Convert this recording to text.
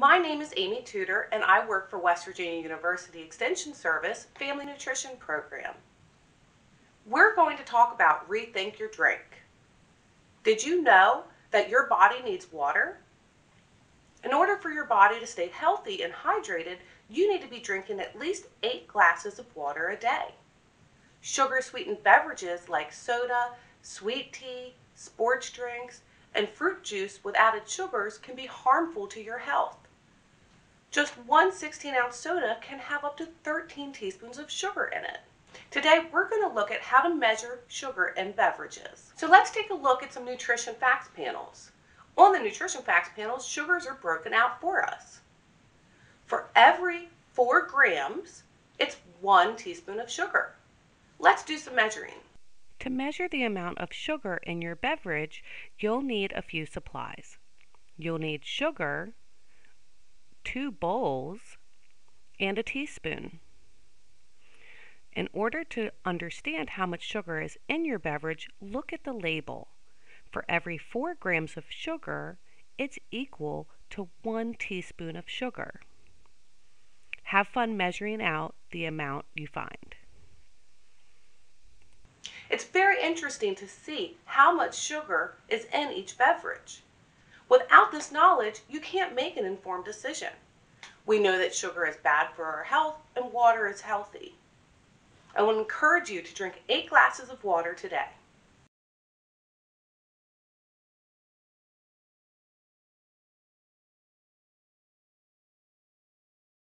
My name is Amie Tutor, and I work for West Virginia University Extension Service Family Nutrition Program. We're going to talk about Rethink Your Drink. Did you know that your body needs water? In order for your body to stay healthy and hydrated, you need to be drinking at least 8 glasses of water a day. Sugar-sweetened beverages like soda, sweet tea, sports drinks, and fruit juice with added sugars can be harmful to your health. Just one 16-ounce soda can have up to 13 teaspoons of sugar in it. Today, we're going to look at how to measure sugar in beverages. So let's take a look at some nutrition facts panels. On the nutrition facts panels, sugars are broken out for us. For every 4 grams, it's 1 teaspoon of sugar. Let's do some measuring. To measure the amount of sugar in your beverage, you'll need a few supplies. You'll need sugar, 2 bowls, and a teaspoon. In order to understand how much sugar is in your beverage, look at the label. For every 4 grams of sugar, it's equal to 1 teaspoon of sugar. Have fun measuring out the amount you find. It's very interesting to see how much sugar is in each beverage. Without this knowledge, you can't make an informed decision. We know that sugar is bad for our health and water is healthy. I will encourage you to drink 8 glasses of water today.